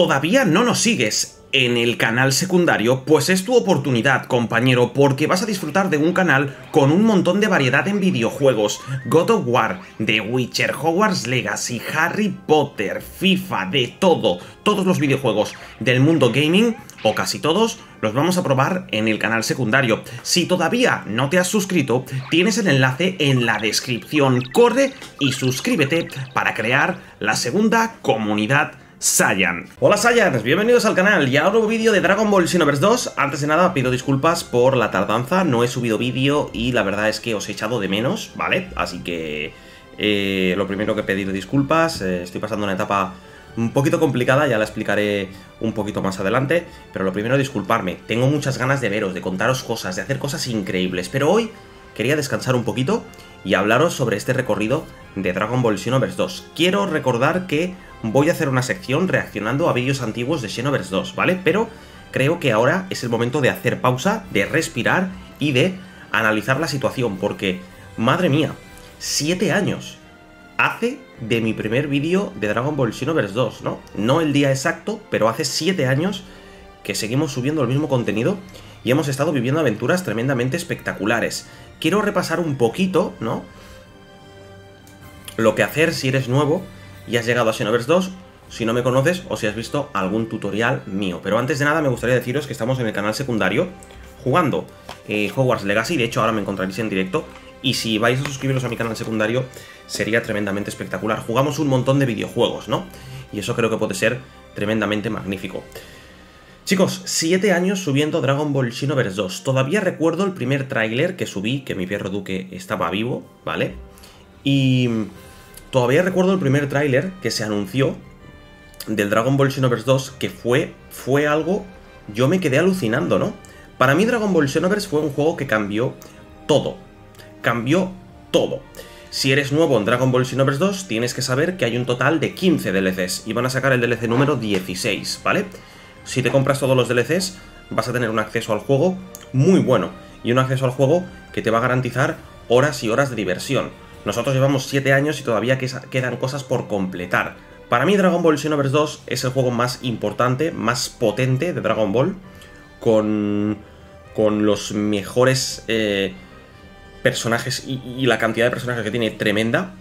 ¿Todavía no nos sigues en el canal secundario? Pues es tu oportunidad, compañero, porque vas a disfrutar de un canal con un montón de variedad en videojuegos. God of War, The Witcher, Hogwarts Legacy, Harry Potter, FIFA, de todo. Todos los videojuegos del mundo gaming, o casi todos, los vamos a probar en el canal secundario. Si todavía no te has suscrito, tienes el enlace en la descripción. Corre y suscríbete para crear la segunda comunidad Saiyan. Hola Saiyans, bienvenidos al canal y a un nuevo vídeo de Dragon Ball Xenoverse 2. Antes de nada pido disculpas por la tardanza, no he subido vídeo y la verdad es que os he echado de menos, ¿vale? Así que lo primero que pedir disculpas, estoy pasando una etapa un poquito complicada, ya la explicaré un poquito más adelante, pero lo primero disculparme, tengo muchas ganas de veros, de contaros cosas, de hacer cosas increíbles, pero hoy quería descansar un poquito y hablaros sobre este recorrido de Dragon Ball Xenoverse 2. Quiero recordar que voy a hacer una sección reaccionando a vídeos antiguos de Xenoverse 2, ¿vale? Pero creo que ahora es el momento de hacer pausa, de respirar y de analizar la situación, porque, madre mía, 7 años hace de mi primer vídeo de Dragon Ball Xenoverse 2, ¿no? No el día exacto, pero hace 7 años que seguimos subiendo el mismo contenido y hemos estado viviendo aventuras tremendamente espectaculares. Quiero repasar un poquito, ¿no?, lo que hacer si eres nuevo y has llegado a Xenoverse 2, si no me conoces o si has visto algún tutorial mío. Pero antes de nada me gustaría deciros que estamos en el canal secundario jugando Hogwarts Legacy. De hecho ahora me encontraréis en directo y si vais a suscribiros a mi canal secundario sería tremendamente espectacular. Jugamos un montón de videojuegos, ¿no? Y eso creo que puede ser tremendamente magnífico. Chicos, 7 años subiendo Dragon Ball Xenoverse 2. Todavía recuerdo el primer tráiler que subí, que mi perro Duque estaba vivo, ¿vale? Y todavía recuerdo el primer tráiler que se anunció del Dragon Ball Xenoverse 2, que fue algo... Yo me quedé alucinando, ¿no? Para mí Dragon Ball Xenoverse fue un juego que cambió todo. Cambió todo. Si eres nuevo en Dragon Ball Xenoverse 2, tienes que saber que hay un total de 15 DLCs y van a sacar el DLC número 16, ¿vale? Si te compras todos los DLCs, vas a tener un acceso al juego muy bueno y un acceso al juego que te va a garantizar horas y horas de diversión. Nosotros llevamos 7 años y todavía quedan cosas por completar. Para mí Dragon Ball Xenoverse 2 es el juego más importante, más potente de Dragon Ball, con los mejores personajes y la cantidad de personajes que tiene tremenda.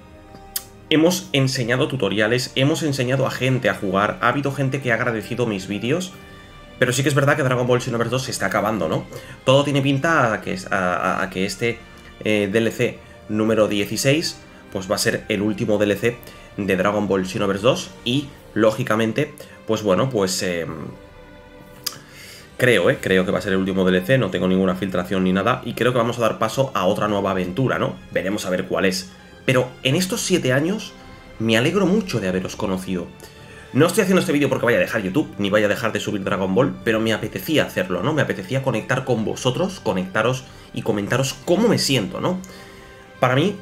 Hemos enseñado tutoriales, hemos enseñado a gente a jugar, ha habido gente que ha agradecido mis vídeos, pero sí que es verdad que Dragon Ball Xenoverse 2 se está acabando, ¿no? Todo tiene pinta a que este DLC número 16 pues va a ser el último DLC de Dragon Ball Xenoverse 2 y, lógicamente, pues bueno, pues creo que va a ser el último DLC, no tengo ninguna filtración ni nada y creo que vamos a dar paso a otra nueva aventura, ¿no? Veremos a ver cuál es. Pero en estos 7 años me alegro mucho de haberos conocido. No estoy haciendo este vídeo porque vaya a dejar YouTube, ni vaya a dejar de subir Dragon Ball, pero me apetecía hacerlo, ¿no? Me apetecía conectar con vosotros, conectaros y comentaros cómo me siento, ¿no? Para mí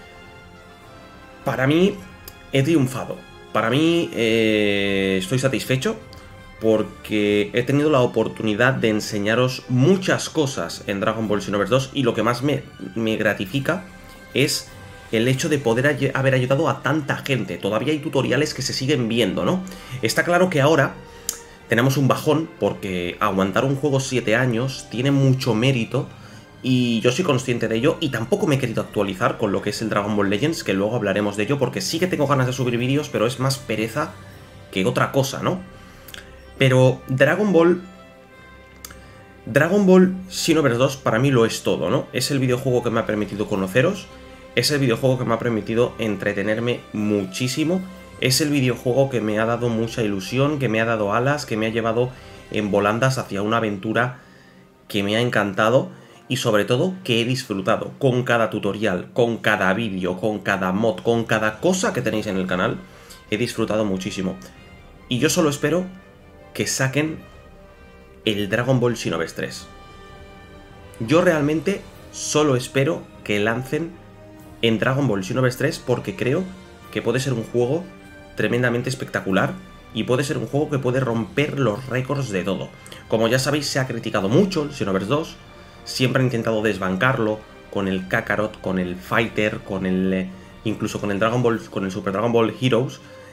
he triunfado. Para mí estoy satisfecho porque he tenido la oportunidad de enseñaros muchas cosas en Dragon Ball Xenoverse 2 y lo que más me gratifica es el hecho de poder haber ayudado a tanta gente. Todavía hay tutoriales que se siguen viendo, ¿no? Está claro que ahora tenemos un bajón porque aguantar un juego 7 años tiene mucho mérito y yo soy consciente de ello y tampoco me he querido actualizar con lo que es el Dragon Ball Legends, que luego hablaremos de ello porque sí que tengo ganas de subir vídeos, pero es más pereza que otra cosa, ¿no? Pero Dragon Ball Xenoverse 2 para mí lo es todo, ¿no? Es el videojuego que me ha permitido conoceros. Es el videojuego que me ha permitido entretenerme muchísimo. Es el videojuego que me ha dado mucha ilusión, que me ha dado alas, que me ha llevado en volandas hacia una aventura que me ha encantado y sobre todo que he disfrutado con cada tutorial, con cada vídeo, con cada mod, con cada cosa que tenéis en el canal. He disfrutado muchísimo. Y yo solo espero que saquen el Dragon Ball Xenoverse 3. Yo realmente solo espero que lancen en Dragon Ball Xenoverse 3 porque creo que puede ser un juego tremendamente espectacular y puede ser un juego que puede romper los récords de todo. Como ya sabéis, se ha criticado mucho el Xenoverse 2, siempre han intentado desbancarlo con el Kakarot, con el Fighter, con el incluso con el Dragon Ball, con el Super Dragon Ball Heroes,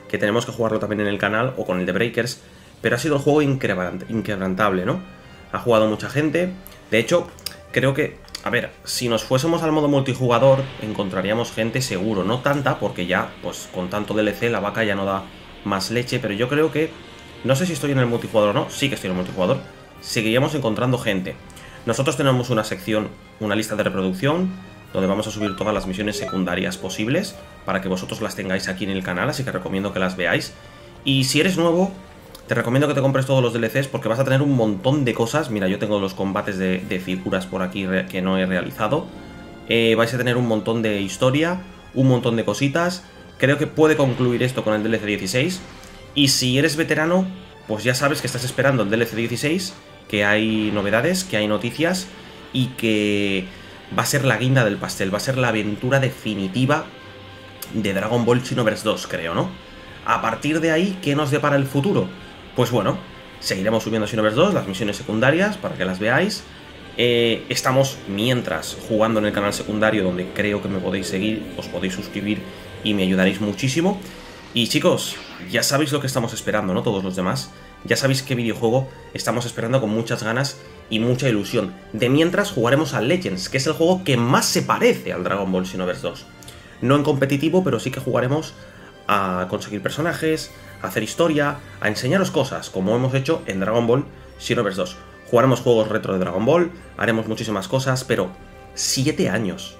que tenemos que jugarlo también en el canal o con el de Breakers, pero ha sido el juego inquebrantable, ¿no? Ha jugado mucha gente, de hecho, creo que, a ver, si nos fuésemos al modo multijugador, encontraríamos gente seguro, no tanta, porque ya, pues con tanto DLC la vaca ya no da más leche, pero yo creo que, no sé si estoy en el multijugador o no, sí que estoy en el multijugador, seguiríamos encontrando gente. Nosotros tenemos una sección, una lista de reproducción, donde vamos a subir todas las misiones secundarias posibles, para que vosotros las tengáis aquí en el canal, así que recomiendo que las veáis. Y si eres nuevo, te recomiendo que te compres todos los DLCs, porque vas a tener un montón de cosas. Mira, yo tengo los combates de figuras por aquí que no he realizado. Vais a tener un montón de historia, un montón de cositas. Creo que puede concluir esto con el DLC 16. Y si eres veterano, pues ya sabes que estás esperando el DLC 16, que hay novedades, que hay noticias y que va a ser la guinda del pastel, va a ser la aventura definitiva de Dragon Ball Xenoverse 2, creo, ¿no? A partir de ahí, ¿qué nos depara el futuro? Pues bueno, seguiremos subiendo Xenoverse 2, las misiones secundarias, para que las veáis. Estamos, mientras, jugando en el canal secundario, donde creo que me podéis seguir, os podéis suscribir y me ayudaréis muchísimo. Y chicos, ya sabéis lo que estamos esperando, ¿no? Todos los demás. Ya sabéis qué videojuego estamos esperando con muchas ganas y mucha ilusión. De mientras jugaremos a Legends, que es el juego que más se parece al Dragon Ball Xenoverse 2. No en competitivo, pero sí que jugaremos a conseguir personajes, a hacer historia, a enseñaros cosas, como hemos hecho en Dragon Ball Xenoverse 2. Jugaremos juegos retro de Dragon Ball, haremos muchísimas cosas, pero 7 años.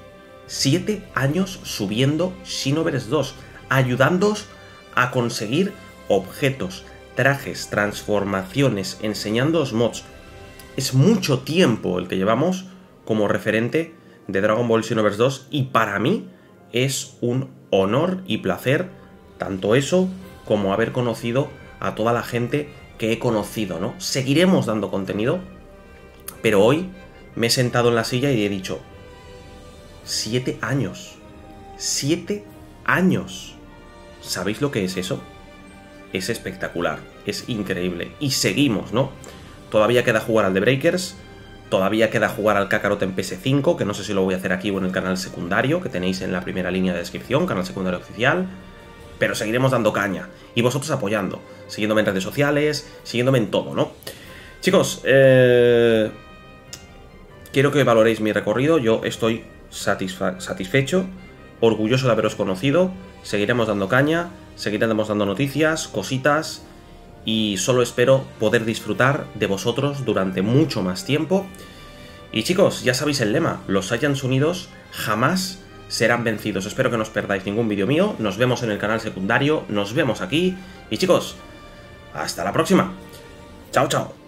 7 años subiendo Xenoverse 2, ayudándoos a conseguir objetos, trajes, transformaciones, enseñándoos mods. Es mucho tiempo el que llevamos como referente de Dragon Ball Xenoverse 2 y para mí es un honor y placer tanto eso como haber conocido a toda la gente que he conocido, ¿no? Seguiremos dando contenido, pero hoy me he sentado en la silla y he dicho 7 años. 7 años. ¿Sabéis lo que es eso? Es espectacular, es increíble. Y seguimos, ¿no? Todavía queda jugar al de Breakers, todavía queda jugar al Kakarot en PS5, que no sé si lo voy a hacer aquí o en el canal secundario, que tenéis en la primera línea de descripción, canal secundario oficial. Pero seguiremos dando caña, y vosotros apoyando, siguiéndome en redes sociales, siguiéndome en todo, ¿no? Chicos, quiero que valoréis mi recorrido, yo estoy satisfecho, orgulloso de haberos conocido, seguiremos dando caña, seguiremos dando noticias, cositas, y solo espero poder disfrutar de vosotros durante mucho más tiempo. Y chicos, ya sabéis el lema, los Saiyans unidos jamás serán vencidos. Espero que no os perdáis ningún vídeo mío, nos vemos en el canal secundario, nos vemos aquí, y chicos, hasta la próxima. Chao, chao.